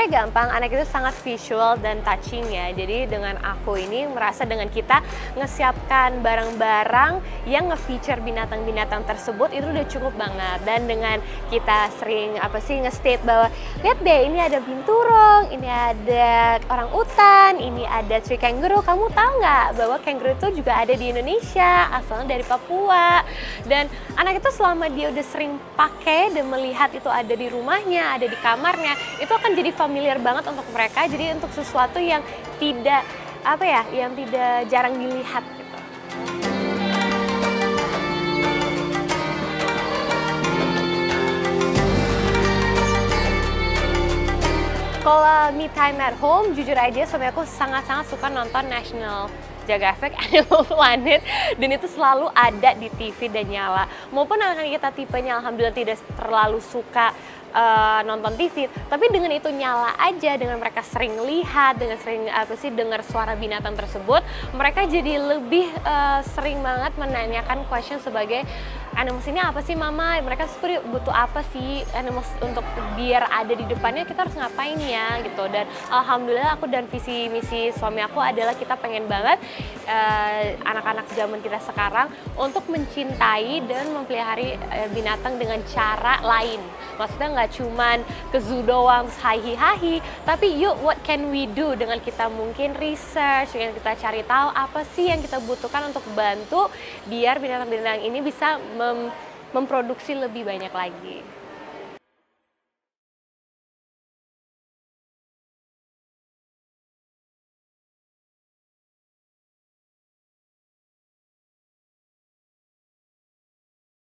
Sebenarnya gampang, anak itu sangat visual dan touching ya. Jadi dengan aku ini merasa dengan kita ngesiapkan barang-barang yang nge-feature binatang-binatang tersebut itu udah cukup banget. Dan dengan kita sering nge-state bahwa lihat deh ini ada binturong, ini ada orang utan, ini ada tree kangaroo. Kamu tahu nggak bahwa kangaroo itu juga ada di Indonesia, asalnya dari Papua. Dan anak itu selama dia udah sering pakai dan melihat itu ada di rumahnya, ada di kamarnya, itu akan jadi familiar banget untuk mereka. Jadi untuk sesuatu yang tidak yang tidak jarang dilihat gitu. Kalau me time at home, jujur aja suami aku sangat-sangat suka nonton National Geographic Animal Planet, dan itu selalu ada di TV dan nyala. Maupun anak kita tipenya alhamdulillah tidak terlalu suka nonton TV, tapi dengan itu nyala aja, dengan mereka sering lihat, dengan sering dengar suara binatang tersebut, mereka jadi lebih sering banget menanyakan question sebagai animals ini apa sih mama, mereka sebenarnya butuh apa sih animals untuk biar ada di depannya, kita harus ngapain ya gitu. Dan alhamdulillah aku dan visi misi suami aku adalah kita pengen banget anak-anak zaman kita sekarang untuk mencintai dan memelihara binatang dengan cara lain. Maksudnya nggak cuman ke zoo doang hahi-hahi, tapi yuk what can we do, dengan kita mungkin research, dengan kita cari tahu apa sih yang kita butuhkan untuk bantu biar binatang-binatang ini bisa memproduksi lebih banyak lagi.